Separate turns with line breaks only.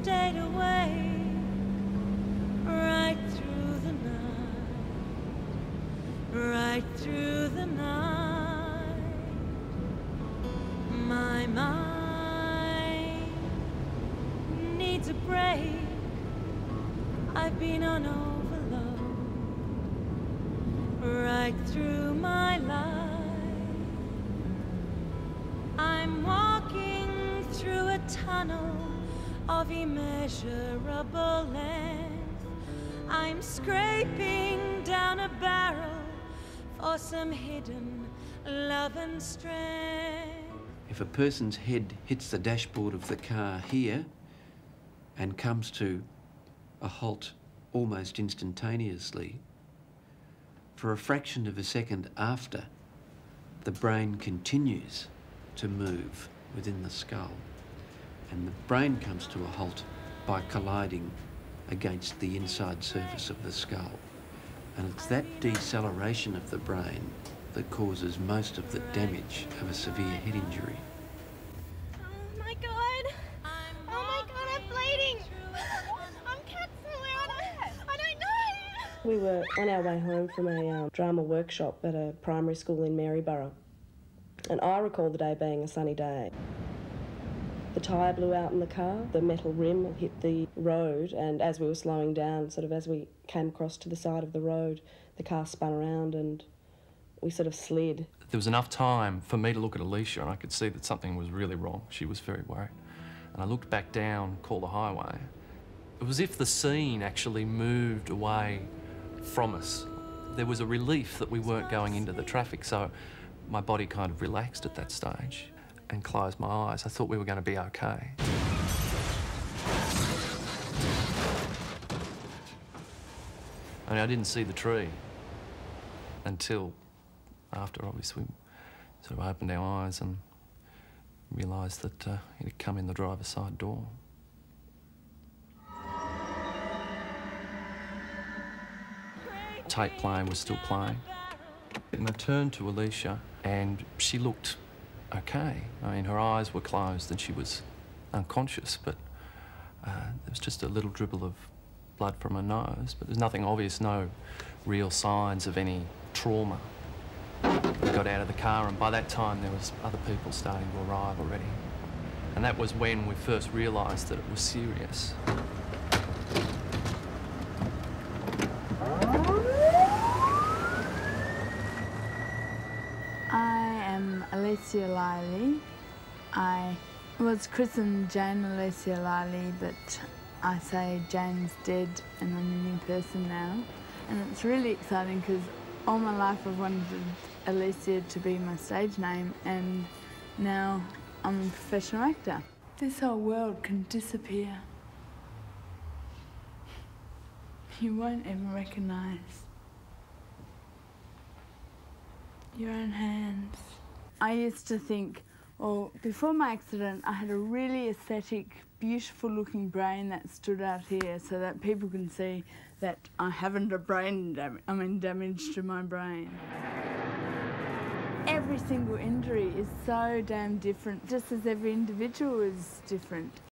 stayed awake right through the night, right through the night. My mind needs a break. I've been on overload right through my life. I'm walking through a tunnel of immeasurable length. I'm scraping down a barrel for some hidden love and strength.
If a person's head hits the dashboard of the car here and comes to a halt almost instantaneously, for a fraction of a second after, the brain continues to move within the skull, and the brain comes to a halt by colliding against the inside surface of the skull. And it's that deceleration of the brain that causes most of the damage of a severe head injury.
Oh my God, I'm bleeding. I'm cut somewhere, I don't know.
We were on our way home from a drama workshop at a primary school in Maryborough, and I recall the day being a sunny day. The tyre blew out in the car, the metal rim hit the road, and as we were slowing down, sort of as we came across to the side of the road, the car spun around and we sort of slid.
There was enough time for me to look at Alicia, and I could see that something was really wrong. She was very worried. And I looked back down Calder Highway. It was as if the scene actually moved away from us. There was a relief that we weren't going into the traffic, so my body kind of relaxed at that stage and closed my eyes. I thought we were going to be okay. I mean, I didn't see the tree until after, obviously, we sort of opened our eyes and realised that it had come in the driver's side door. Tape playing was still playing. And I turned to Alicia and she looked okay. I mean, her eyes were closed and she was unconscious, but there was just a little dribble of blood from her nose, but there's nothing obvious, no real signs of any trauma. We got out of the car, and by that time there was other people starting to arrive already. And that was when we first realised that it was serious.
I am Alicia Liley. I was christened Jane Alicia Liley, but I say Jane's dead and I'm a new person now. And it's really exciting because all my life I've wanted Alicia to be my stage name, and now I'm a professional actor. This whole world can disappear. You won't even recognise your own hands. I used to think, well, before my accident, I had a really aesthetic, beautiful looking brain that stood out here so that people can see that I haven't a damage to my brain. Every single injury is so damn different, just as every individual is different.